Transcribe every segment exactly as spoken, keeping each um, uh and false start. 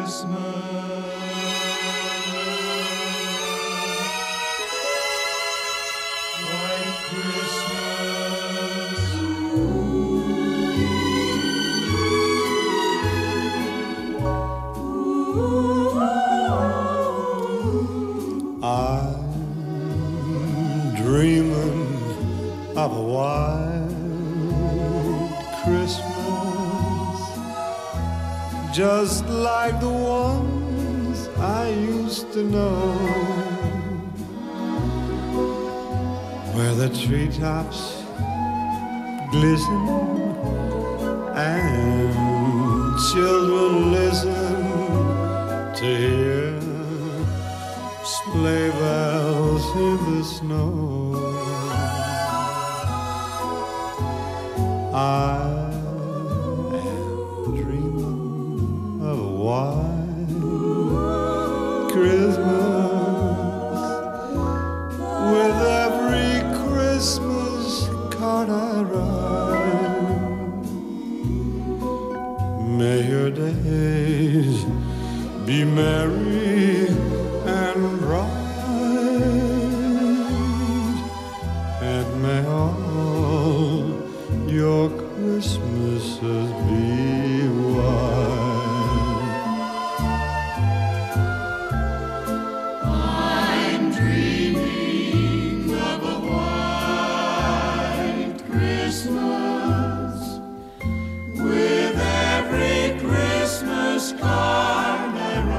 Christmas. White Christmas. I'm dreaming of a white Christmas, just like the ones I used to know, where the treetops glisten and children listen to hear sleigh bells in the snow. I am dreaming of a white Christmas, with every Christmas card I write. May your days be merry and bright, and may all your Christmases be white. I'm dreaming of a white Christmas, with every Christmas card I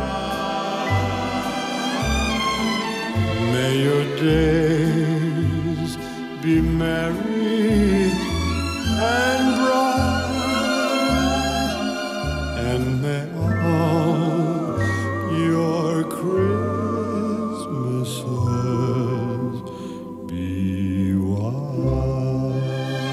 write. May your days be merry and bright, and may all your Christmases be white.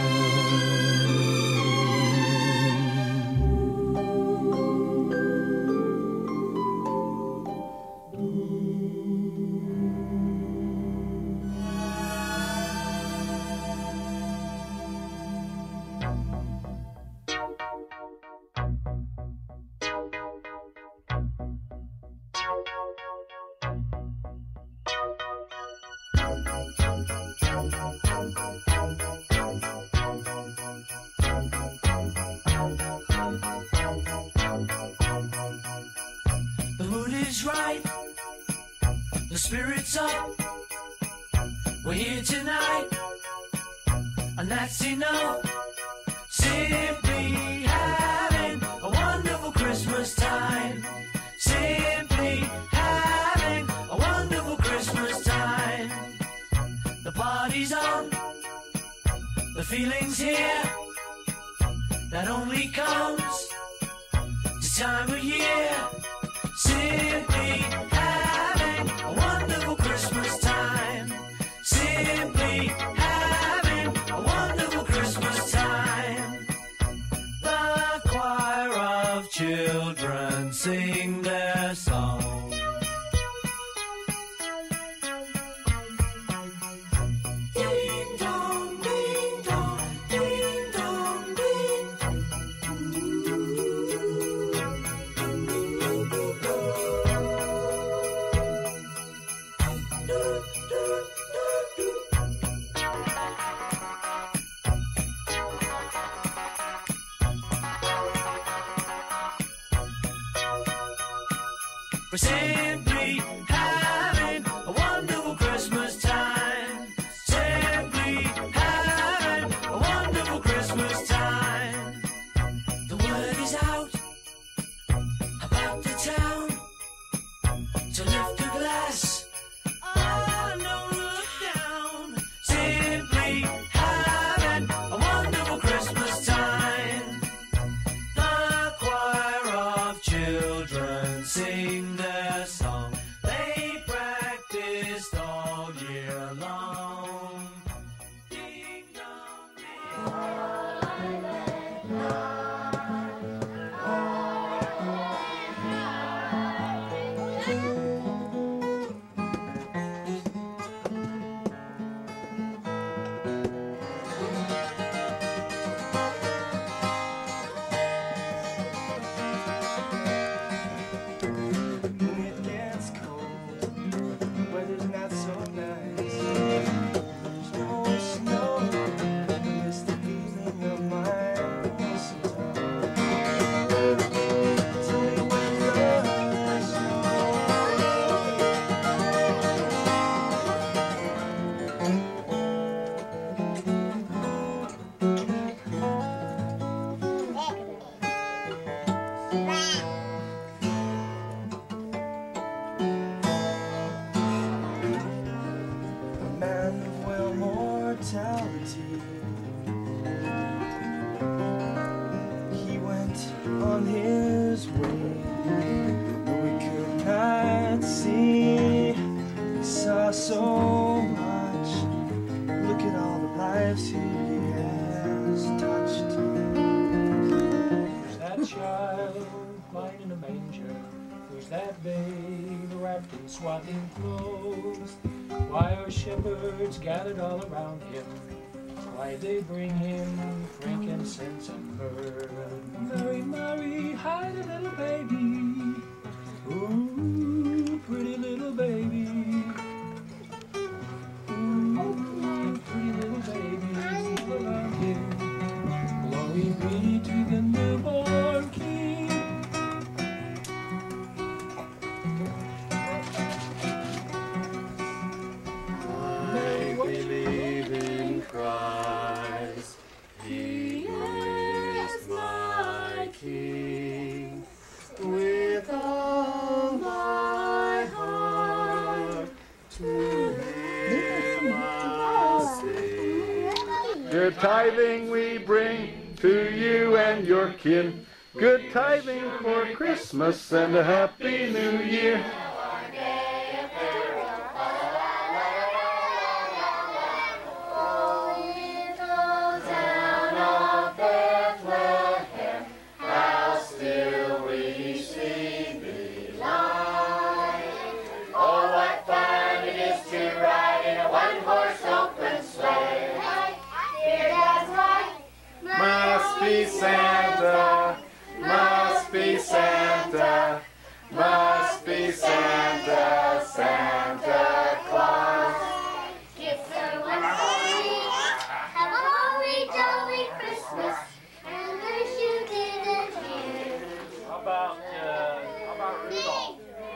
The mood is right, the spirit's up. We're here tonight, and that's enough. Simply having a wonderful Christmas time. Simply having a wonderful Christmas time. The party's on, the feeling's here. That only comes this time of year. Simply having a wonderful Christmas time. Simply having a wonderful Christmas time. The choir of children sing their song. Ding dong, ding dong, ding dong, ding. We're simply having a wonderful Christmas time. Simply having a wonderful Christmas time. The word is out about the town to lift a glass. Oh, no, look down. Simply having a wonderful Christmas time. The choir of children sing their song. They that babe wrapped in swaddling clothes? Why are shepherds gathered all around him? Why they bring him frankincense and myrrh? Mary, Mary, hide a little baby. Ooh, pretty little baby. Ooh, pretty little baby around him. Glory be to the newborn King. I believe in Christ, He is my King. With all my heart, to Him I sing. Good tithing we bring to you and your kin. Good tithing for Christmas and a Happy New Year. Must be Santa, must be Santa, must be Santa, Santa Claus. Gifts are once free. Have a holly jolly Christmas, and wish you didn't hear. How about, uh, how about Rudolph?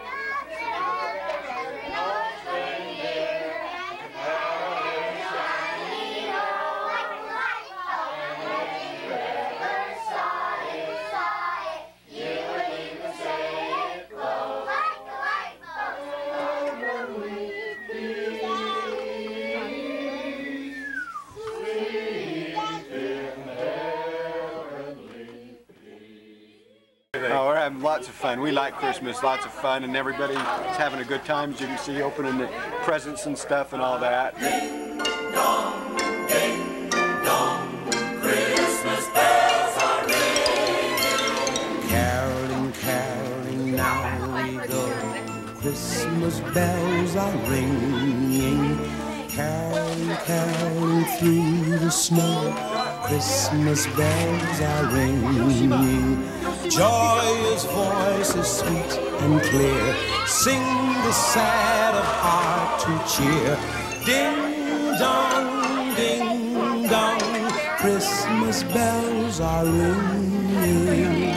Oh, we're having lots of fun. We like Christmas, lots of fun, and everybody's having a good time, as you can see, opening the presents and stuff and all that. Ding dong, ding dong, Christmas bells are ringing. Caroling, caroling, now we go. Christmas bells are ringing. Caroling, caroling through the snow. Christmas bells are ringing. Joyous voices sweet and clear sing the sad of heart to cheer. Ding dong, ding dong, Christmas bells are ringing.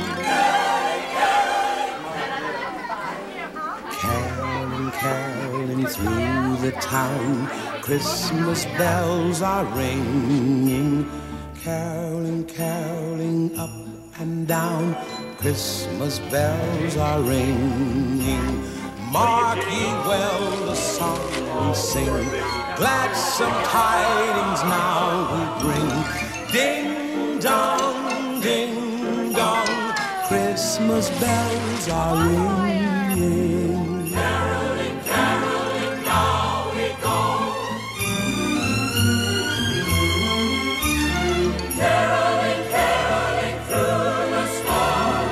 Caroling, caroling through the town, Christmas bells are ringing. Caroling, caroling up and down, Christmas bells are ringing. Mark ye well the song we sing, gladsome tidings now we bring. Ding dong, ding dong, Christmas bells are ringing. Caroling, caroling, now we go. Caroling, caroling through the snow.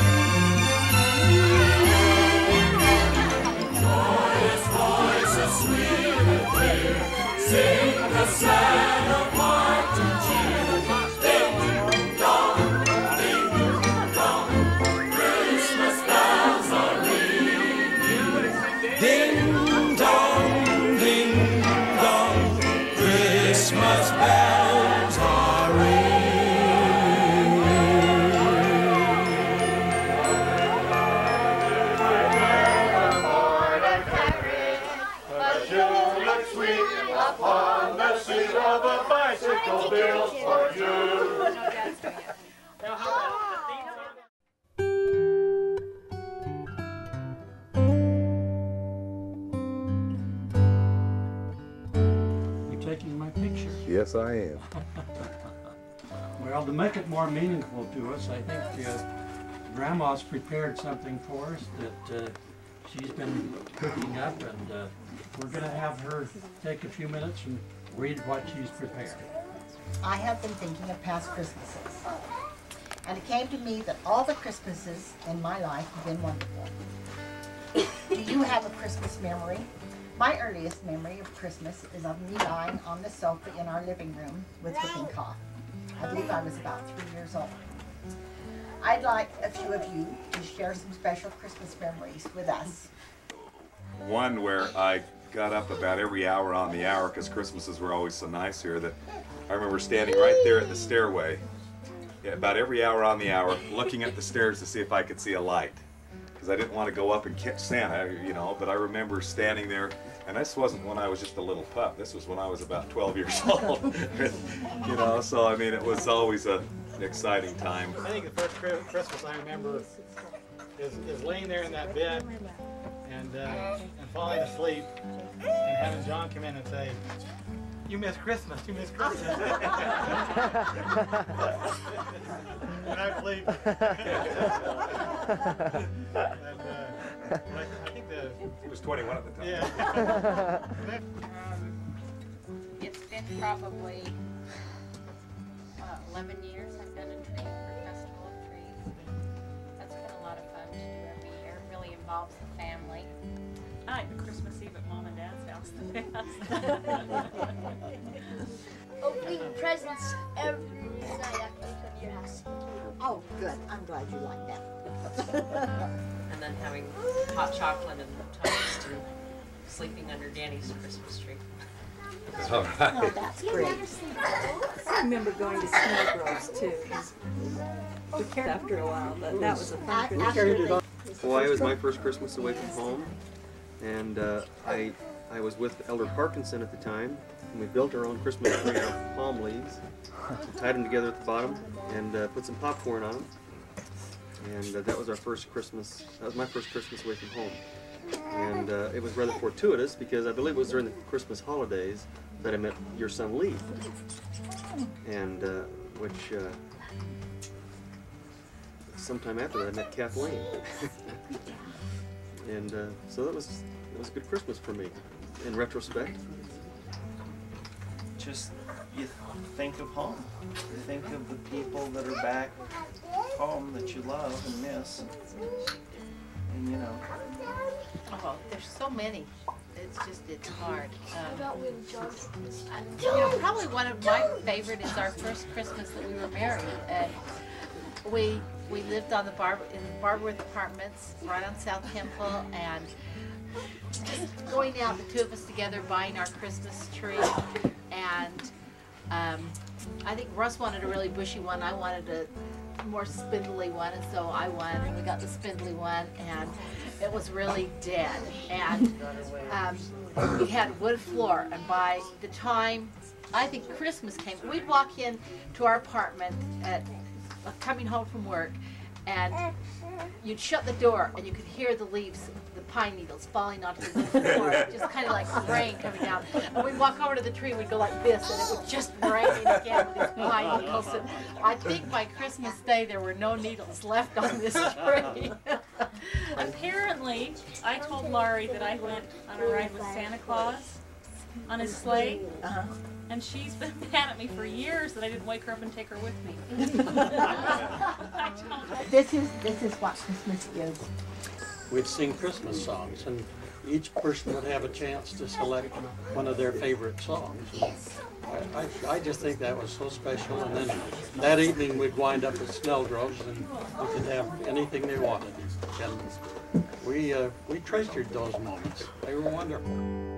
Joyous voices sweet and clear sing the sad of heart to cheer. Ding dong, ding dong, Christmas bells are ringing. Ding dong, ding dong, Christmas bells are ringing. But you look sweet upon the seat of a bicycle built for you. You taking my picture? Yes, I am. Well, to make it more meaningful to us, I think uh, Grandma's prepared something for us that uh, she's been cooking up, and uh, we're going to have her take a few minutes and read what she's prepared. I have been thinking of past Christmases, and it came to me that all the Christmases in my life have been wonderful. Do you have a Christmas memory? My earliest memory of Christmas is of me lying on the sofa in our living room with whooping cough. I believe I was about three years old. I'd like a few of you to share some special Christmas memories with us. One where I got up about every hour on the hour, because Christmases were always so nice here, that I remember standing right there at the stairway, yeah, about every hour on the hour, looking at the stairs to see if I could see a light. Because I didn't want to go up and catch Santa, you know, but I remember standing there, and this wasn't when I was just a little pup, this was when I was about twelve years old. You know, so I mean, it was always a, an exciting time. I think the first Christmas I remember is, is laying there in that bed and, uh, and falling asleep and having John come in and say, "You miss Christmas, you miss Christmas." And I believed it. And, uh, I think the... He was twenty-one at the time. Yeah. um, it's been probably uh, eleven years I've done a tree for Festival of Trees. That's been a lot of fun to do every year. It really involves the family. I like the Christmas Eve at Mom and Dad's house the best. Opening presents every night after we come to your house. Oh, good. I'm glad you like that. And then having hot chocolate and toast and sleeping under Danny's Christmas tree. All right. Oh, that's great. I remember going to snow groves too. We cared after a while, but that was a fun tradition. Hawaii was my first Christmas away from home, and uh, I I was with Elder Parkinson at the time, and we built our own Christmas tree out of palm leaves, tied them together at the bottom, and uh, put some popcorn on them. And uh, that was our first Christmas. That was my first Christmas away from home, and uh, it was rather fortuitous because I believe it was during the Christmas holidays that I met your son Lee, and uh, which. Uh, Sometime after that, I met Kathleen, and uh, so that was it was a good Christmas for me. In retrospect, just you think of home. You think of the people that are back home that you love and miss, and you know. Oh, there's so many. It's just, it's hard. Um, you you know, probably one of my favorite is our first Christmas that we were married. And we we lived on the Bar in the Barberworth Apartments right on South Temple, and just going out, the two of us together, buying our Christmas tree. And um, I think Russ wanted a really bushy one. I wanted a more spindly one, and so I won, and we got the spindly one, and it was really dead. And um, we had wood floor, and by the time I think Christmas came, we'd walk in to our apartment at coming home from work, and you'd shut the door and you could hear the leaves, the pine needles falling onto the wood floor, just kind of like rain coming down. And we'd walk over to the tree and we'd go like this, and it would just rain again with these pine needles. And I think by Christmas Day there were no needles left on this tree. Apparently, I told Laurie that I went on a ride with Santa Claus on his sleigh. Uh-huh. And she's been mad at me for years that I didn't wake her up and take her with me. This is this is what Christmas is. We'd sing Christmas songs, and each person would have a chance to select one of their favorite songs. I, I, I just think that was so special. And then that evening we'd wind up at Snellgrove's, and we could have anything they wanted. And we uh, we treasured those moments. They were wonderful.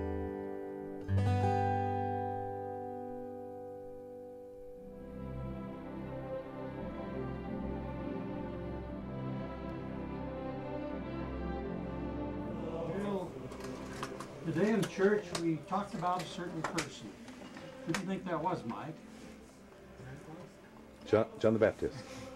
Today in church we talked about a certain person. Who do you think that was, Mike? John, John the Baptist.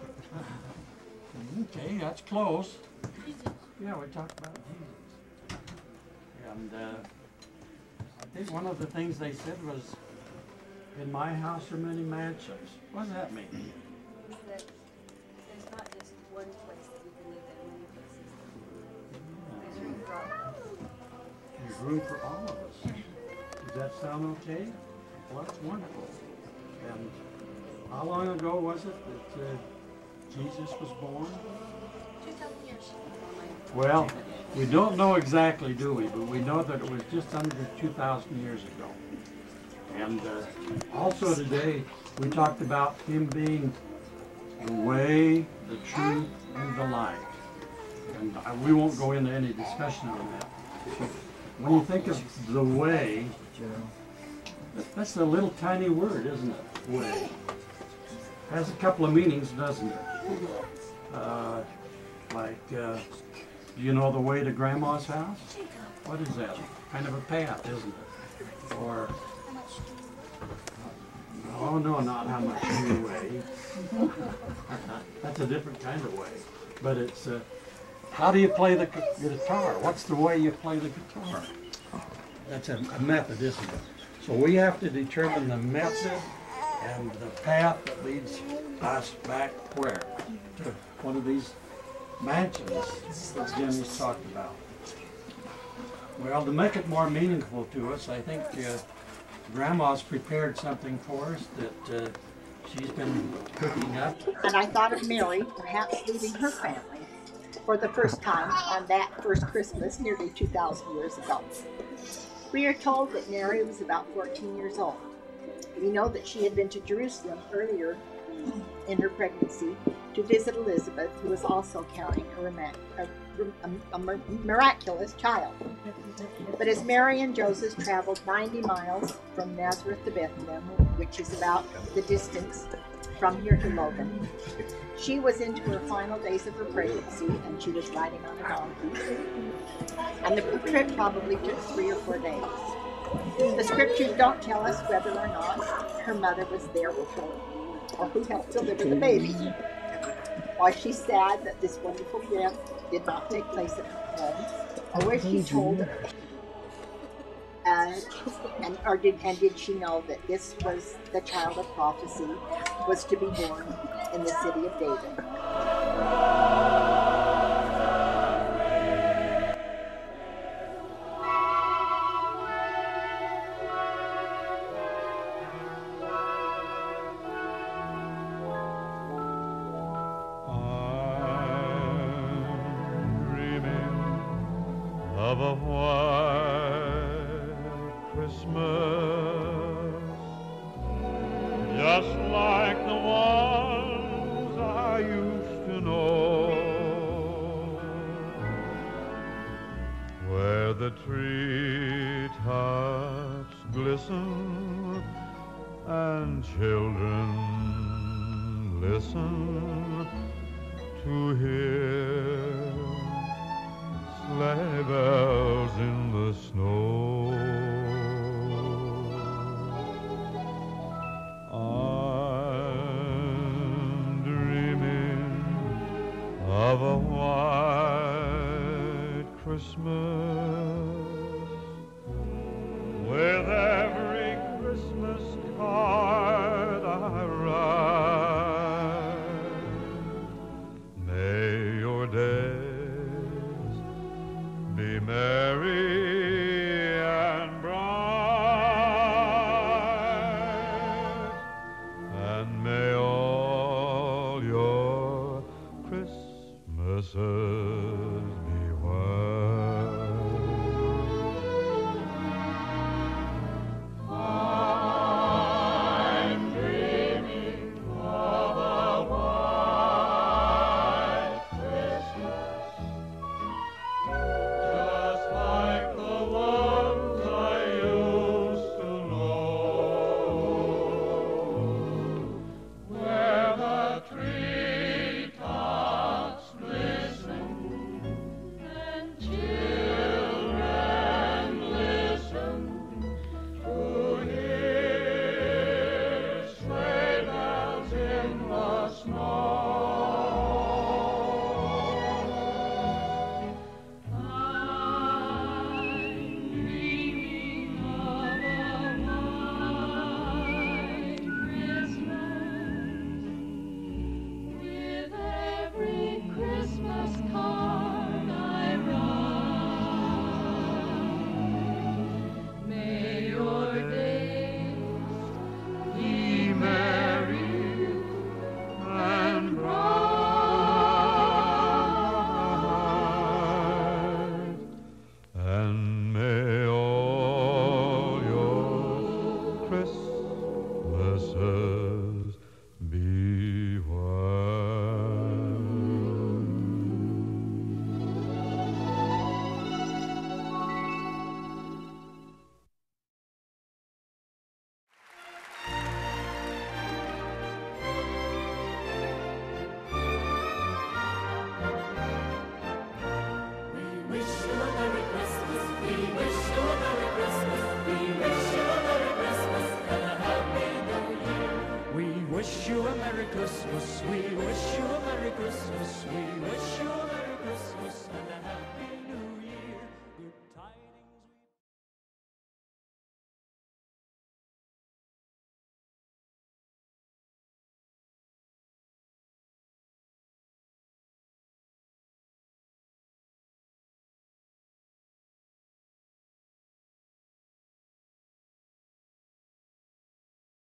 Okay, that's close. Yeah, we talked about Jesus. And uh, I think one of the things they said was, "In my house are many mansions." What does that mean? That there's not just one place that we can live in, many places. There's room for all. There's room for all of us. Does that sound okay? Well, that's wonderful. And how long ago was it that uh, Jesus was born? two thousand years. Well, We don't know exactly, do we? But we know that it was just under two thousand years ago. And uh, also today, we talked about him being the way, the truth, and the life. And uh, we won't go into any discussion on that. When you think of the way, that's a little tiny word, isn't it? Way. Has a couple of meanings, doesn't it? Uh, like, uh, do you know the way to Grandma's house? What is that? Kind of a path, isn't it? Or, oh no, not how much you weigh. That's a different kind of way. But it's, uh, how do you play the guitar? What's the way you play the guitar? That's a, a method, isn't it? So we have to determine the method and the path that leads us back where? To one of these mansions that Jimmy's talked about. Well, to make it more meaningful to us, I think uh, Grandma's prepared something for us that uh, she's been cooking up. And I thought of Mary perhaps leaving her family for the first time on that first Christmas nearly two thousand years ago. We are told that Mary was about fourteen years old. We know that she had been to Jerusalem earlier in her pregnancy to visit Elizabeth, who was also carrying a, a, a, a miraculous child. But as Mary and Joseph traveled ninety miles from Nazareth to Bethlehem, which is about the distance from here to Logan, she was into her final days of her pregnancy, and she was riding on a donkey. And the trip probably took three or four days. The scriptures don't tell us whether or not her mother was there with her, or who helped deliver the baby. Why she's sad that this wonderful event did not take place at her home, or was she told, uh, and or did and did she know that this was the child of prophecy, was to be born in the city of David? Of a white Christmas, just like the ones I used to know, where the treetops glisten and children listen to hear sleigh bells in the snow. I'm dreaming of a white Christmas, with every Christmas card I write. May your day be merry and bright, and may all your Christmases be white. I'm dreaming of a white Christmas, just like the Christmas. We wish you a Merry Christmas. We wish you a